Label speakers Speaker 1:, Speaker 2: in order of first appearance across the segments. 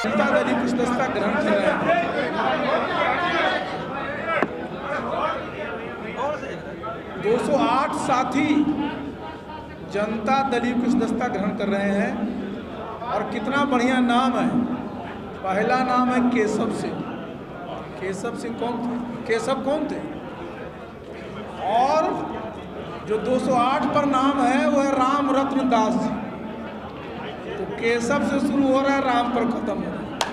Speaker 1: जनता दल कुछ दस्ता ग्रहण कर रहे हैं। 208 साथी जनता दल कुछ दस्ता ग्रहण कर रहे हैं और कितना बढ़िया नाम है। पहला नाम है केशव सिंह। केशव सिंह कौन थे? केशव कौन थे? और जो 208 पर नाम है वो है राम रत्न दास जी। तो केशव से शुरू हो रहा है, राम पर खत्म हो रहा है।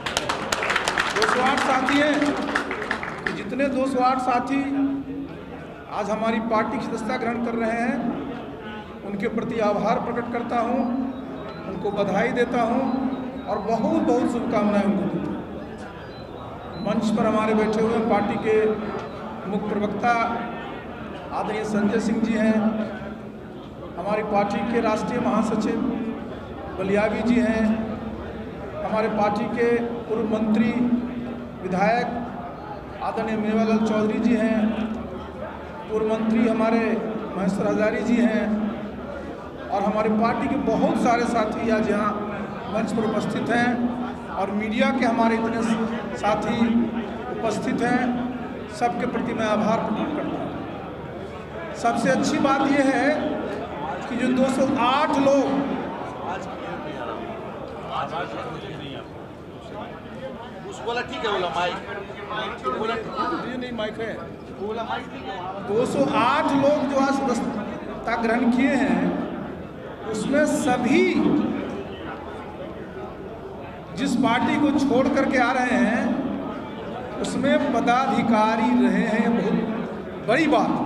Speaker 1: 208 साथी हैं। तो जितने 208 साथी आज हमारी पार्टी की सदस्यता ग्रहण कर रहे हैं उनके प्रति आभार प्रकट करता हूं, उनको बधाई देता हूं और बहुत बहुत शुभकामनाएं उनको देता हूं। मंच पर हमारे बैठे हुए पार्टी के मुख्य प्रवक्ता आदरणीय संजय सिंह जी हैं, हमारी पार्टी के राष्ट्रीय महासचिव बलियावी जी हैं, हमारे पार्टी के पूर्व मंत्री विधायक आदरणीय मेवालाल चौधरी जी हैं, पूर्व मंत्री हमारे महेश्वर हजारी जी हैं और हमारी पार्टी के बहुत सारे साथी आज यहाँ मंच पर उपस्थित हैं और मीडिया के हमारे इतने साथी उपस्थित हैं। सबके प्रति मैं आभार प्रकट करता हूँ। सबसे अच्छी बात यह है कि जो 208 लोग
Speaker 2: बोला ठीक है, बोला माइक बोला
Speaker 1: ये नहीं माइक है, बोला माइक। 208 लोग जो आज सदस्यता ग्रहण किए हैं उसमें सभी जिस पार्टी को छोड़ करके आ रहे हैं उसमें पदाधिकारी रहे हैं। बहुत बड़ी बात।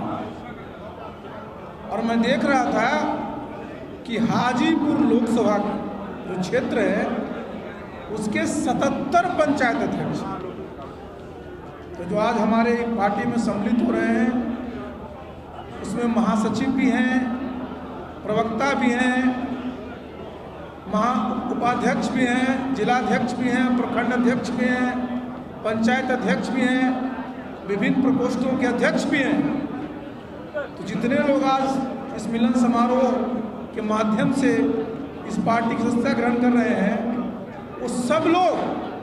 Speaker 1: और मैं देख रहा था कि हाजीपुर लोकसभा जो क्षेत्र है उसके 77 पंचायत अध्यक्ष तो जो आज हमारे पार्टी में सम्मिलित हो रहे हैं उसमें महासचिव भी हैं, प्रवक्ता भी हैं, उपाध्यक्ष भी हैं, जिलाध्यक्ष भी हैं, प्रखंड अध्यक्ष भी हैं, पंचायत अध्यक्ष भी हैं, विभिन्न प्रकोष्ठों के अध्यक्ष भी हैं। तो जितने लोग आज इस मिलन समारोह के माध्यम से इस पार्टी की सदस्यता ग्रहण कर रहे हैं वो सब लोग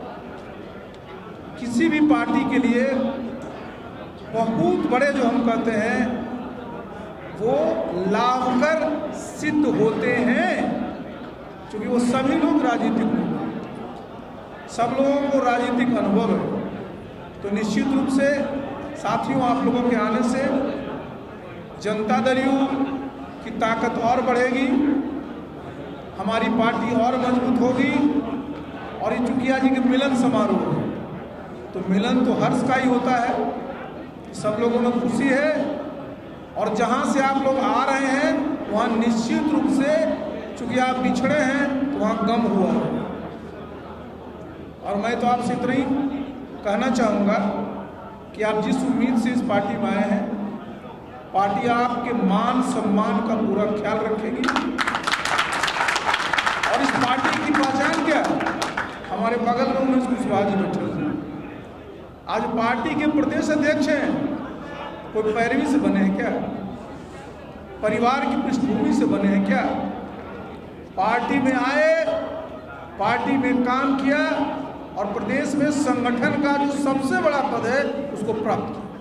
Speaker 1: किसी भी पार्टी के लिए बहुत बड़े जो हम कहते हैं वो लाभकर सिद्ध होते हैं, क्योंकि वो सभी लोग राजनीतिक लोग हैं, सब लोगों को राजनीतिक अनुभव है। तो निश्चित रूप से साथियों आप लोगों के आने से जनता दल की ताकत और बढ़ेगी, हमारी पार्टी और मजबूत होगी। और ये चूंकि आज के मिलन समारोह है तो मिलन तो हर्ष का ही होता है, सब लोगों में खुशी है और जहाँ से आप लोग आ रहे हैं वहाँ निश्चित रूप से चूंकि आप बिछड़े हैं तो वहाँ गम हुआ है। और मैं तो आपसे इतना ही कहना चाहूँगा कि आप जिस उम्मीद से इस पार्टी में आए हैं पार्टी आपके मान सम्मान का पूरा ख्याल रखेगी। और इस पार्टी की पहचान क्या है? हमारे बगल में उमेश कुशवाहा जी बैठे हैं, आज पार्टी के प्रदेश अध्यक्ष हैं। कोई पैरवी से बने हैं क्या? परिवार की पृष्ठभूमि से बने हैं क्या? पार्टी में आए, पार्टी में काम किया और प्रदेश में संगठन का जो सबसे बड़ा पद है उसको प्राप्त किया।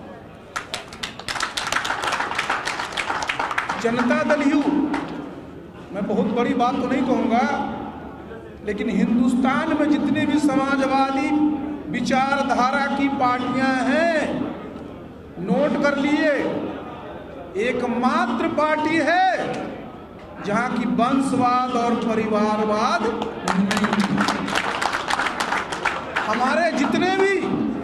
Speaker 1: जनता दल यू, मैं बहुत बड़ी बात तो नहीं कहूँगा, लेकिन हिंदुस्तान में जितनी भी समाजवादी विचारधारा की पार्टियां हैं नोट कर लिए, एकमात्र पार्टी है जहां की वंशवाद और परिवारवाद नहीं। हमारे जितने भी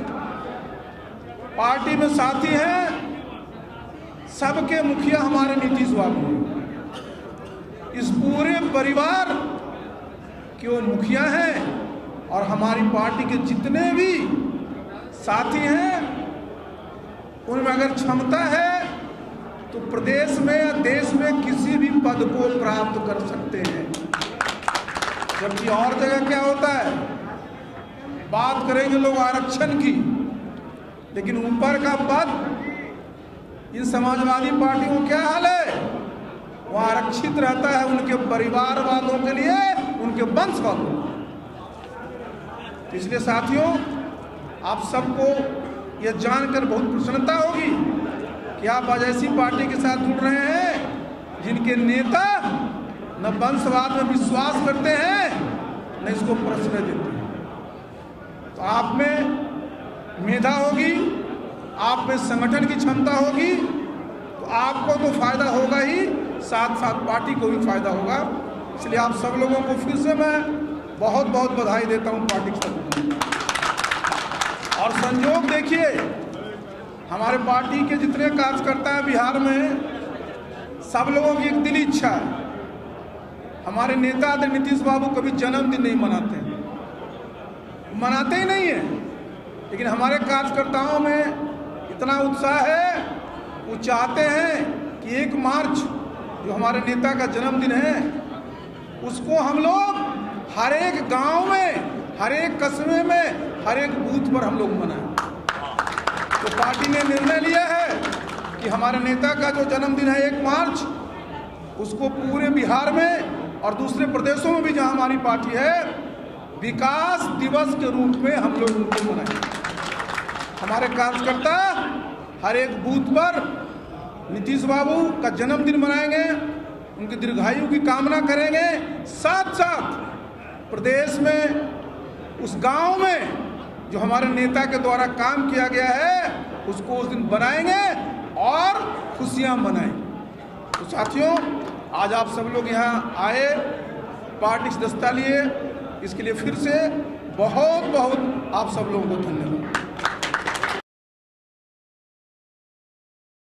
Speaker 1: पार्टी में साथी हैं सबके मुखिया हमारे नीतीश बाबू, इस पूरे परिवार के वो मुखिया हैं। और हमारी पार्टी के जितने भी साथी हैं उनमें अगर क्षमता है तो प्रदेश में या देश में किसी भी पद को प्राप्त कर सकते हैं। जबकि और जगह क्या होता है, बात करेंगे लोग आरक्षण की, लेकिन ऊपर का पद इन समाजवादी पार्टियों को क्या हाल है, वो आरक्षित रहता है उनके परिवार वालों के लिए, उनके वंश वालों। तो इसलिए साथियों, आप सबको यह जानकर बहुत प्रसन्नता होगी कि आप आज ऐसी पार्टी के साथ जुड़ रहे हैं जिनके नेता न वंशवाद में विश्वास करते हैं न इसको प्रश्रय देते हैं। तो आप में मेधा होगी, आप में संगठन की क्षमता होगी, तो आपको तो फायदा होगा ही, साथ साथ पार्टी को भी फायदा होगा। इसलिए आप सब लोगों को फिर से मैं बहुत बहुत बधाई देता हूं पार्टी के साथ। और संयोग देखिए, हमारे पार्टी के जितने कार्यकर्ता हैं बिहार में, सब लोगों की एक दिली इच्छा है। हमारे नेता नीतीश बाबू कभी जन्मदिन नहीं मनाते ही नहीं है, लेकिन हमारे कार्यकर्ताओं में इतना उत्साह है, वो चाहते हैं कि 1 मार्च जो हमारे नेता का जन्मदिन है उसको हम लोग हर एक गांव में, हर एक कस्बे में, हर एक बूथ पर हम लोग मनाएं। तो पार्टी ने निर्णय लिया है कि हमारे नेता का जो जन्मदिन है 1 मार्च, उसको पूरे बिहार में और दूसरे प्रदेशों में भी जहां हमारी पार्टी है, विकास दिवस के रूप में हम लोग उनको मनाएंगे। हमारे कार्यकर्ता हर एक बूथ पर नीतीश बाबू का जन्मदिन मनाएंगे, उनकी दीर्घायु की कामना करेंगे, साथ साथ प्रदेश में उस गांव में जो हमारे नेता के द्वारा काम किया गया है उसको उस दिन बनाएंगे और खुशियां मनाएंगे। तो साथियों, आज आप सब लोग यहाँ आए, पार्टी सदस्यता लिए, इसके लिए फिर से बहुत बहुत आप सब लोगों को धन्यवाद।